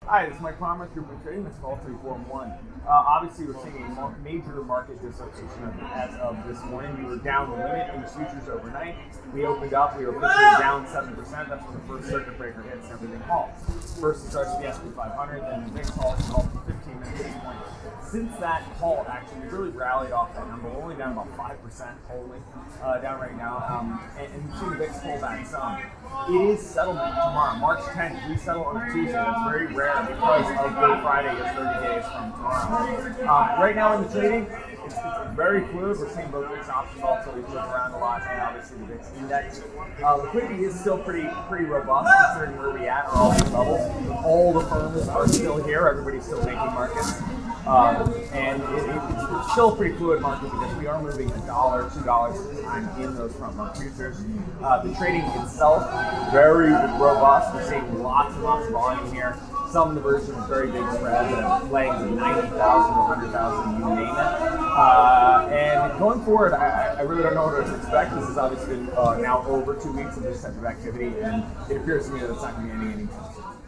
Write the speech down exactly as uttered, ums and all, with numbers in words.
Hi, this is Mike Palmer, Group of Trading. This is call three four one. Uh, obviously, we're seeing a major market dislocation as of this morning. We were down the limit in the futures overnight. We opened up, we were officially down seven percent. That's when the first circuit breaker hits and everything halts. First, it starts with the S and P five hundred, then the VIX halts and halts for fifteen minutes at this point. Since that halt, actually, we really rallied off that number. We're only down about five percent only, uh, down right now. Um, and, and you see the VIX pull back some. It is settlement tomorrow, March tenth. We settle on a Tuesday. That's very rare because of Good Friday is thirty days from tomorrow. Um, right now in the trading, it's, it's very fluid. We're seeing both VIX options volatility move around a lot, and obviously the VIX Index. Uh, liquidity is still pretty pretty robust considering where we at on all these levels. All the firms are still here. Everybody's still making markets. Um, and it, it, it's, it's still a pretty fluid market because we are moving a dollar, two dollars at a time in those front month futures. Uh, the trading itself, very robust. We're seeing lots and lots of volume here. Some of the versions with very big spreads at legs of ninety thousand to one hundred thousand, you name it. Uh, and going forward, I, I really don't know what to expect. This has obviously been uh, now over two weeks of this type of activity, and it appears to me that it's not going to be any anytime soon.